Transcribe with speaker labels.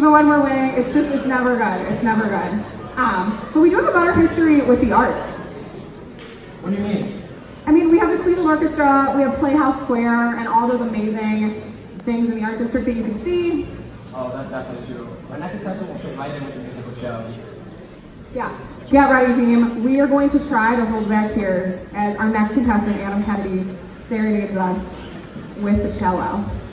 Speaker 1: even when we're winning. It's never good. It's never good. But we do have a better history with the arts.
Speaker 2: What do you mean?
Speaker 1: I mean, we have the Cleveland Orchestra, we have Playhouse Square, and all those amazing things in the art district that you can see.
Speaker 2: Oh, that's definitely true. Our next contestant will fit right in with the musical show.
Speaker 1: Yeah. Get ready, team. We are going to try to hold back tears as our next contestant, Adam Kennedy, serenades us with the cello.